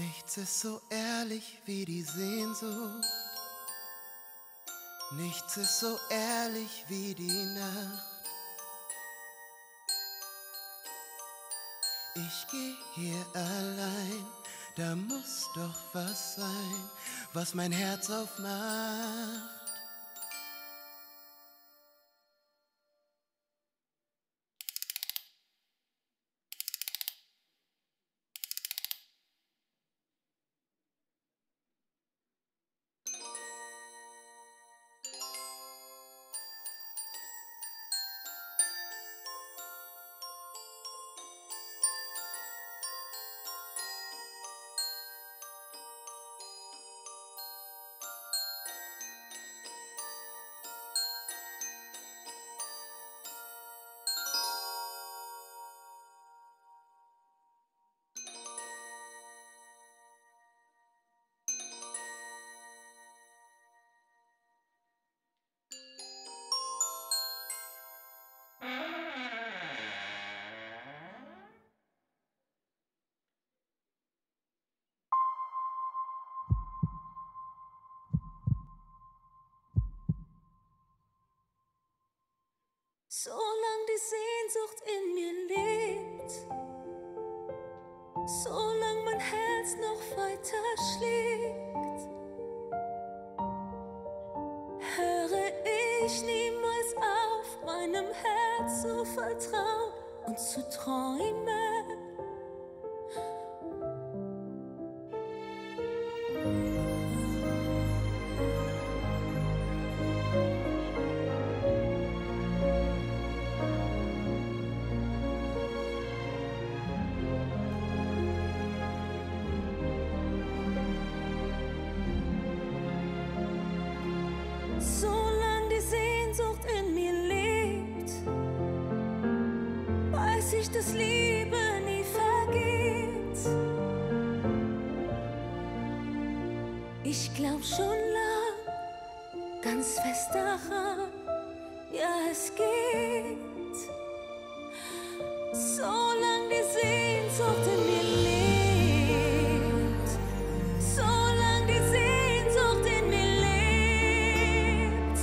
Nichts ist so ehrlich wie die Sehnsucht. Nichts ist so ehrlich wie die Nacht. Ich geh hier allein, da muss doch was sein, was mein Herz aufmacht. Solang die Sehnsucht in mir lebt, solang mein Herz noch weiter schlägt, höre ich niemals auf, meinem Herz zu vertrauen und zu träumen. Solange die Sehnsucht in mir lebt, weiß ich, dass Liebe nie vergeht. Ich glaub schon lang, ganz fest daran, ja es geht. Solange die Sehnsucht in mir lebt, solange die Sehnsucht in mir lebt.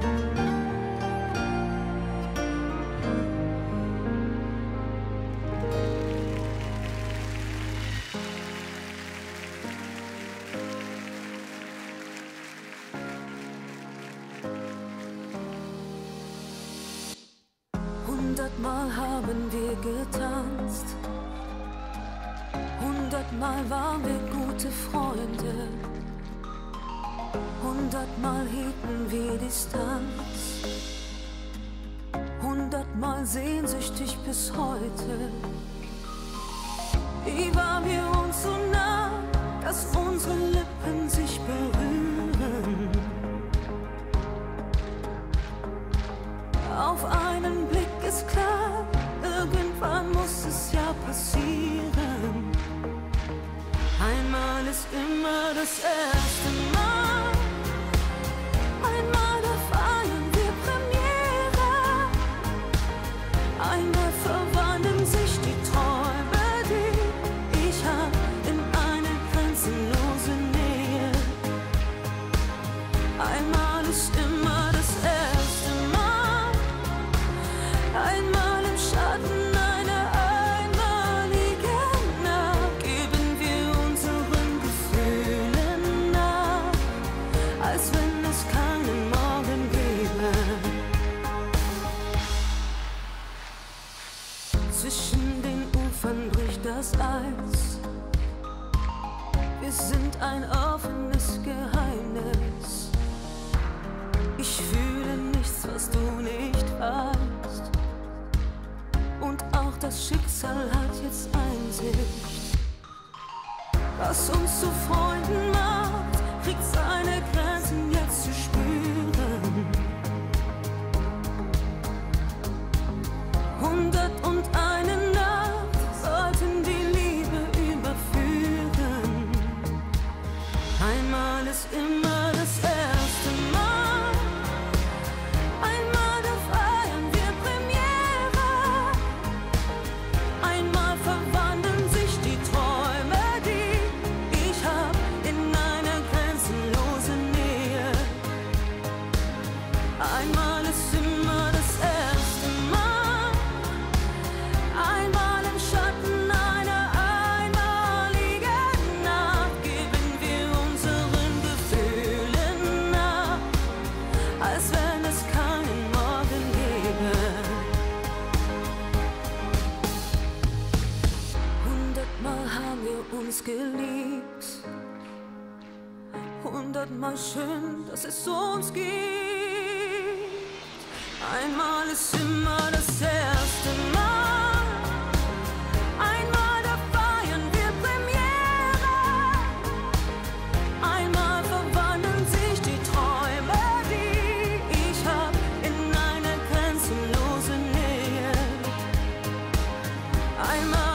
Hundertmal haben wir getanzt, 100-mal waren wir gute Freunde, 100-mal hielten wir Distanz, 100-mal sehnsüchtig bis heute. Wie waren wir uns so nah, dass unsere Lippen sich berühren? Auf einen Blick ist klar, irgendwann muss es ja passieren. Einmal ist immer das erste Mal. Einmal da feiern wir Premiere. Einmal verwandeln sich die Träume, die ich hab, in eine grenzenlose Nähe. Einmal ist immer das erste Mal. Einmal im Schatten einer einmaligen Nacht geben wir unseren Gefühlen nach, als wenn es keinen Morgen gäbe. Zwischen den Ufern bricht das Eis. Wir sind ein offenes Geheimnis. Ich fühle nichts, was du nicht weißt. Und auch das Schicksal hat jetzt Einsicht. Was uns zu Freunden macht, kriegt seine Grenzen jetzt zu spüren. 101 Nacht sollten die Liebe überführen. Einmal ist immer das erste Mal. Einmal da feiern wir Premiere. Einmal verwandeln sich die Träume, die 100-mal schön, dass es uns gibt. Einmal ist immer das erste Mal. Einmal da feiern wir Premiere. Einmal verwandeln sich die Träume, die ich hab, in eine grenzenlose Nähe. Einmal